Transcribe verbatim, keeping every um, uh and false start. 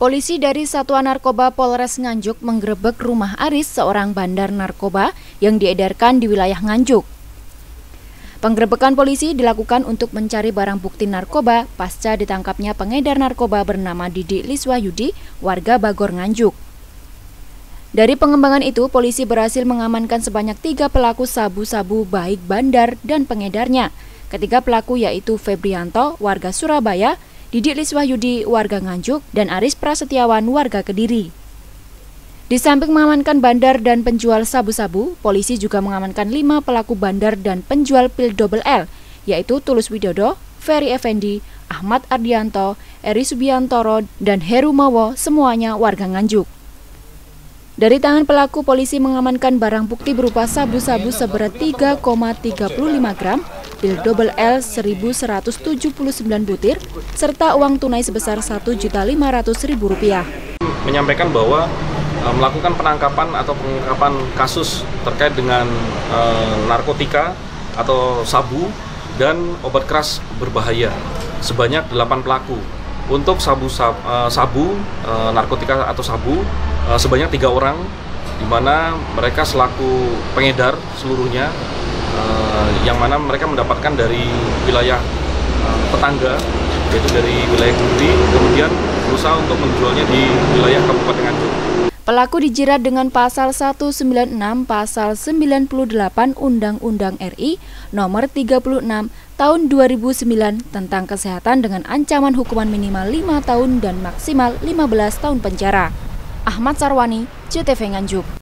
Polisi dari Satuan Narkoba Polres Nganjuk menggerebek rumah Aris, seorang bandar narkoba yang diedarkan di wilayah Nganjuk. Penggerebekan polisi dilakukan untuk mencari barang bukti narkoba pasca ditangkapnya pengedar narkoba bernama Didi Liswahyudi, warga Bagor Nganjuk. Dari pengembangan itu, polisi berhasil mengamankan sebanyak tiga pelaku sabu-sabu baik bandar dan pengedarnya. Ketiga pelaku yaitu Febrianto, warga Surabaya, Didi Liswahyudi, warga Nganjuk, dan Aris Prasetyawan, warga Kediri. Di samping mengamankan bandar dan penjual sabu-sabu, polisi juga mengamankan lima pelaku bandar dan penjual pil double L, yaitu Tulus Widodo, Ferry Effendi, Ahmad Ardianto, Eri Subiantoro, dan Heru Mowo, semuanya warga Nganjuk. Dari tangan pelaku, polisi mengamankan barang bukti berupa sabu-sabu seberat tiga koma tiga lima gram, pil double L seribu seratus tujuh puluh sembilan butir, serta uang tunai sebesar satu juta lima ratus ribu rupiah. Menyampaikan bahwa e, melakukan penangkapan atau pengungkapan kasus terkait dengan e, narkotika atau sabu dan obat keras berbahaya sebanyak delapan pelaku. Untuk sabu sabu, sabu narkotika atau sabu sebanyak tiga orang, di mana mereka selaku pengedar seluruhnya, yang mana mereka mendapatkan dari wilayah tetangga, yaitu dari wilayah Kediri, kemudian berusaha untuk menjualnya di wilayah Kabupaten Nganjuk. Pelaku dijerat dengan pasal seratus sembilan puluh enam, pasal sembilan puluh delapan Undang-Undang R I nomor tiga puluh enam tahun dua ribu sembilan tentang kesehatan dengan ancaman hukuman minimal lima tahun dan maksimal lima belas tahun penjara. Ahmad Sarwani, J T V Nganjuk.